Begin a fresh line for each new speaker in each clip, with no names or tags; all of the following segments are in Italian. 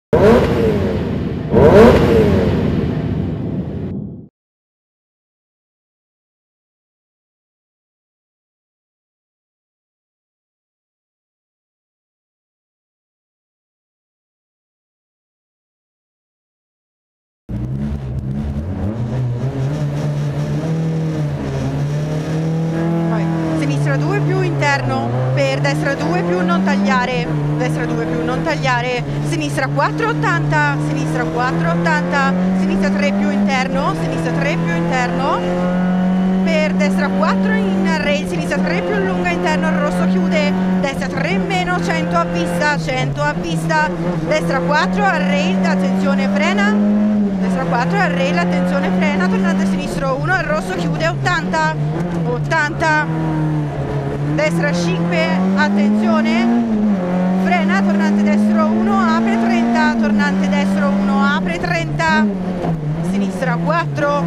Sinistra 2 più interno, per destra 2 più non tagliare, destra 2 più non tagliare, sinistra 480, sinistra 480, sinistra 3 più interno, sinistra 3 più interno, per destra 4 in rail, sinistra 3 più lunga interno, il rosso chiude, destra 3 meno, 100 a vista, destra 4 a rail, attenzione frena, destra 4 a rail, attenzione frena, tornante sinistro 1, il rosso chiude, 80, 80, destra 5, attenzione, frena, tornante destro 1, apre 30, tornante destro 1, apre 30, sinistra 4,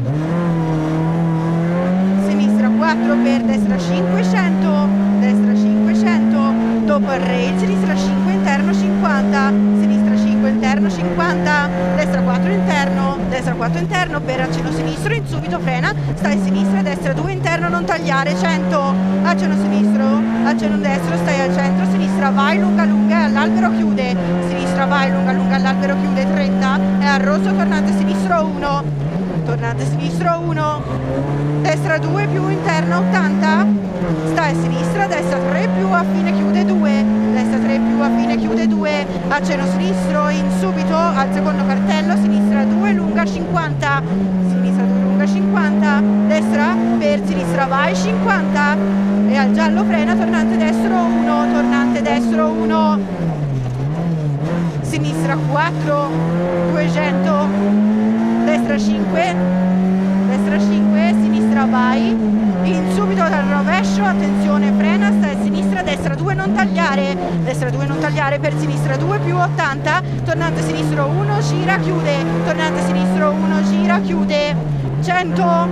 sinistra 4 per destra 500, destra 500, dopo il rail, sinistra 5 interno 50, sinistra 5 interno 50, destra 4 interno per accenno sinistro, in subito frena, stai a sinistra, destra 2 interno, non tagliare, 100, accenno sinistro, accenno destro, stai al centro, sinistra vai lunga lunga all'albero chiude, sinistra vai lunga lunga all'albero chiude, 30, è al rosso, tornante sinistro 1, tornante sinistro 1, destra 2 più interno 80, stai a sinistra, destra 3 più affine chiude 2, destra 3 più affine chiude 2, accenno sinistro in subito al secondo cartello, sinistra 2 lunga 50, sinistra 2 lunga 50, destra per sinistra vai 50 e al giallo frena, tornante destro 1, tornante destro 1, sinistra 4, 200, destra 5, sinistra vai, in subito dal rovescio, attenzione frena, stai a sinistra, destra 2 non tagliare, destra 2 non tagliare per sinistra 2 più 80, tornante sinistro 1, gira, chiude, tornante sinistro 1, gira, chiude, 100,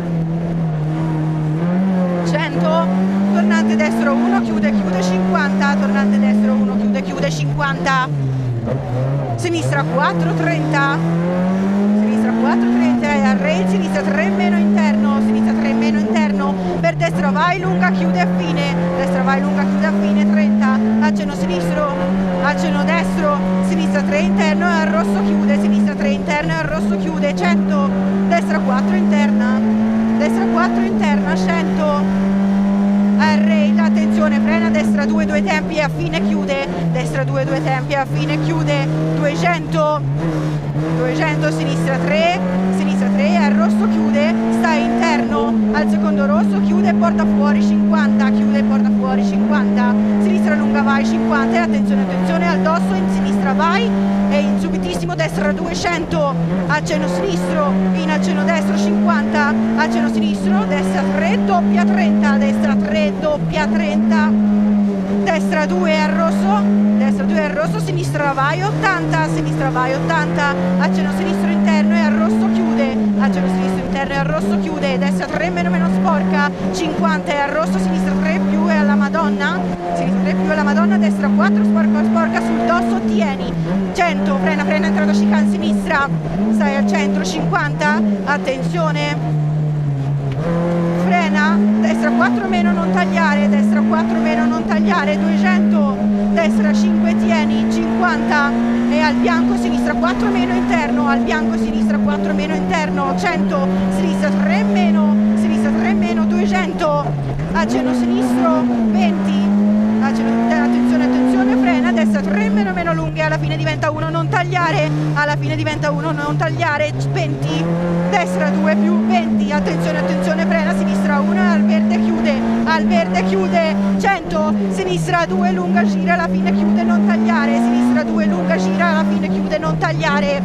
100, tornante destro 1, chiude, chiude 50, tornante destro 1, chiude, chiude 50, sinistra 4, 30, sinistra 4, 30 e al rail, sinistra 3 meno interno, sinistra 3 meno interno, per destra vai lunga, chiude a fine, destra vai lunga, chiude a fine, 30, accenno sinistro, accenno destro, sinistra 3 interno e al rosso chiude, sinistra 3 interno e al rosso chiude, 100, destra 4 interna, 100, al rail, attenzione frena, destra 2 2 tempi e a fine chiude, destra 2 2 tempi e a fine chiude, 200, 200, sinistra 3 e al rosso chiude, stai interno, al secondo rosso chiude e porta fuori 50, chiude e porta fuori 50, sinistra lunga vai 50 e attenzione, attenzione al dosso, in sinistra vai e in subitissimo destra 200, accenno sinistro, in accenno destro 50, accenno sinistro, destra 3 doppia 30, destra 3 doppia 30, destra 2 al rosso, sinistra vai 80, accenno sinistro interno e al rosso chiude, accenno sinistro interno e al rosso chiude, destra 3 meno meno sporca, 50 e al rosso, sinistra 3 più e alla Madonna, sinistra 3 più e alla Madonna, destra 4 sporca sporca sul dosso, tieni, 100, frena, frena, entrata chicane sinistra, stai al centro, 50, attenzione, frena, destra 4 meno non tagliare, destra 4 meno non tagliare, 200, destra 5 tieni, 50 e al bianco sinistra 4 meno interno, al bianco sinistra 4 meno interno, 100, sinistra 3 meno, 200, accenno sinistro, 20, attenzione, attenzione, frena, destra 3 meno meno lunghe, alla fine diventa 1, non tagliare, alla fine diventa 1, non tagliare, 20, destra 2 più 20, attenzione, attenzione, frena, sinistra 1 al verde chiude, 100, sinistra 2 lunga gira, alla fine chiude, non tagliare, sinistra 2 lunga gira, alla fine chiude, non tagliare,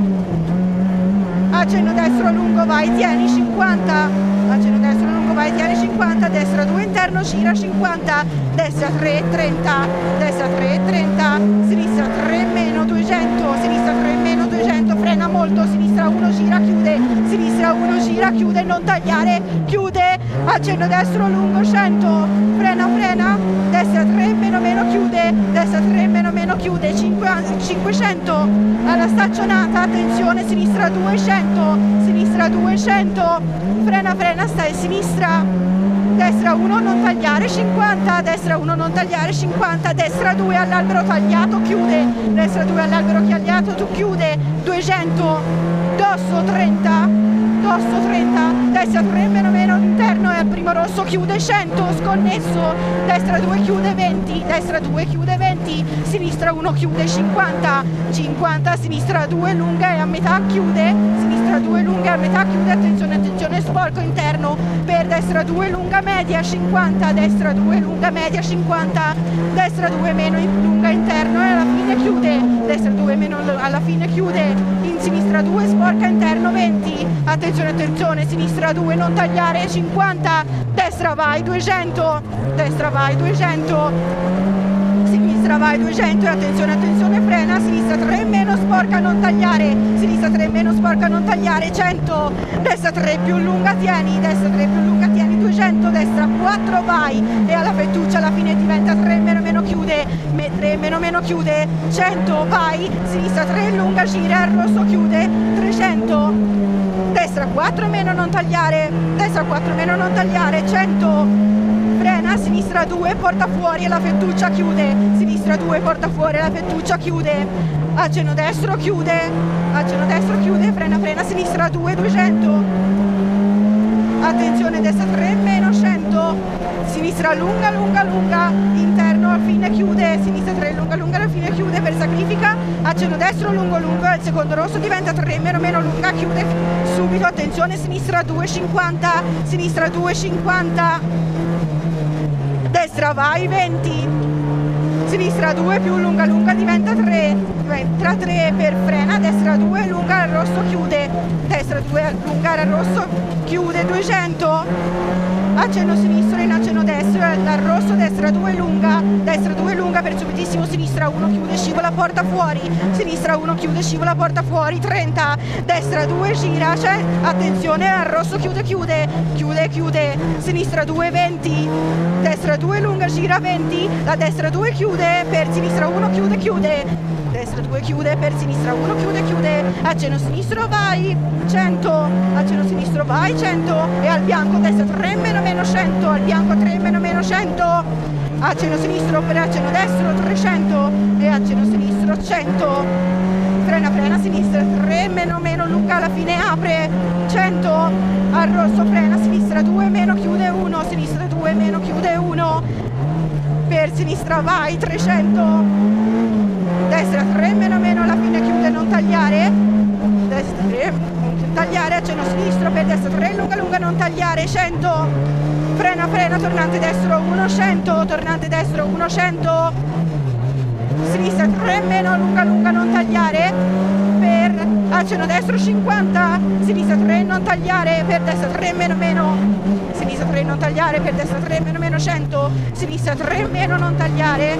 accenno destro lungo vai, tieni 50, accenno destro lungo vai, tieni 50, destra 2 interno gira 50, destra 3 30, destra 3 30, sinistra 3 meno 200, sinistra 3 meno 200, frena molto, sinistra 1 gira chiude, sinistra 1 gira chiude, non tagliare, chiude, accenno destro lungo 100, frena, destra 3 meno meno chiude, destra 3 meno meno chiude, 500 alla staccionata, attenzione, sinistra 200, frena, stai a sinistra, destra 1 non tagliare 50, destra 1 non tagliare 50, destra 2 all'albero tagliato, chiude, destra 2 all'albero tagliato, tu chiude, 200, dosso 30, destra 3 meno meno interno e al primo rosso chiude 100, sconnesso, destra 2 chiude 20, destra 2 chiude 20, sinistra 1 chiude 50, sinistra 2 lunga e a metà chiude, sinistra 2 lunga e a metà chiude, attenzione, sporco interno per destra 2 lunga media 50, destra 2 lunga media 50, destra 2 meno lunga interno e alla fine chiude, destra 2 meno alla fine chiude, in sinistra 2 sporca interno 20, attenzione, sinistra 2 non tagliare 50, destra vai 200, sinistra vai 200 e attenzione, frena, sinistra 3 meno sporca non tagliare, 100, destra 3 più lunga tieni, 200, destra 4 vai e alla fettuccia alla fine diventa 3 meno chiude, 3 meno chiude, 100 vai, sinistra 3 lunga gira, al rosso chiude, 300, destra 4 meno non tagliare, 100, frena, sinistra 2 porta fuori e la fettuccia chiude, sinistra 2 porta fuori e la fettuccia chiude, accenno destro chiude, frena, sinistra 2 200, attenzione destra 3 meno 100, sinistra lunga, interno al fine chiude, sinistra 3 lunga alla fine chiude per sacrifica, accenno destro lungo, al secondo rosso diventa 3 meno lunga, chiude subito, attenzione, sinistra 2 50, destra vai 20, sinistra 2 più lunga diventa 3 per frena, destra 2 lunga al rosso chiude, destra 2 lunga al rosso chiude, 200, accenno sinistro in accenno destro al rosso, destra 2 lunga per subitissimo, sinistra 1 chiude scivola porta fuori, sinistra 1 chiude scivola porta fuori, 30, destra 2 gira, attenzione al rosso chiude, sinistra 2 20, destra 2 lunga gira 20, la destra 2 chiude per sinistra 1 chiude, destra 2 chiude per sinistra 1 chiude, accenno sinistro vai 100, e al bianco destra 3 meno 100, al bianco 3 meno 100, accenno sinistro per accenno destro 300 e accenno sinistro 100, frena, sinistra 3 meno lunga alla fine apre 100, al rosso frena, sinistra 2 meno chiude 1, sinistra 2 meno chiude 1, per sinistra vai 300, destra 3 meno alla fine chiude non tagliare, destra 3 non tagliare, accenno sinistro per destra 3 lunga non tagliare, 100, frena, tornante destro 1 100, sinistra 3 meno lunga non tagliare, per accenno destro 50, sinistra 3 non tagliare, per destra 3 meno, sinistra 3 non tagliare, per destra 3 meno 100, sinistra 3 meno non tagliare,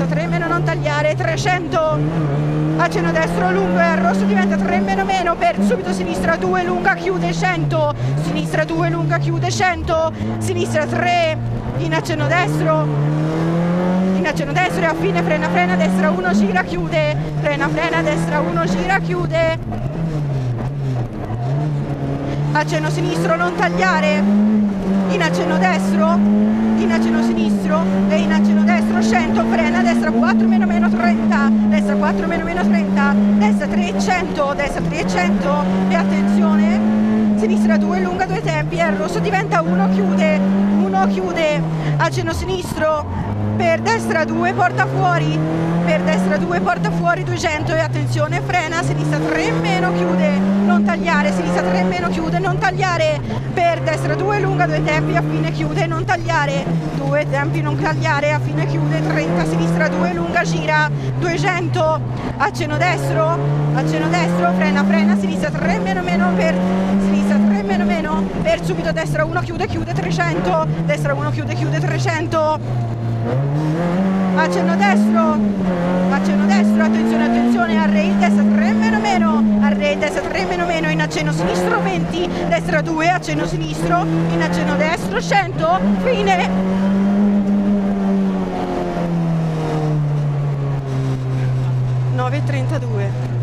300, accenno destro lungo e al rosso diventa 3 meno, per subito sinistra 2 lunga chiude 100, sinistra 2 lunga chiude 100, sinistra 3 in accenno destro e a fine frena, destra 1 gira chiude, frena, destra 1 gira chiude, accenno sinistro non tagliare, in accenno destro, in accenno sinistro e in accenno destro 100, frena, destra 4 meno 30, destra 4 meno 30, destra 300, e attenzione, sinistra 2 lunga 2 tempi e al rosso diventa 1 chiude, accenno sinistro per destra 2 porta fuori, 200 e attenzione frena, sinistra 3 meno chiude non tagliare, sinistra 3 meno chiude non tagliare, per destra 2 lunga 2 tempi a fine chiude non tagliare, 2 tempi non tagliare a fine chiude, 30, sinistra 2 lunga gira 200, accenno destro frena, sinistra 3 meno per sinistra 3 meno per subito destra 1 chiude 300, destra 1 chiude 300, accenno destro, attenzione, array destra 3 meno, array destra 3 meno, in accenno sinistro 20, destra 2, accenno sinistro, in accenno destro 100, fine. 9:32.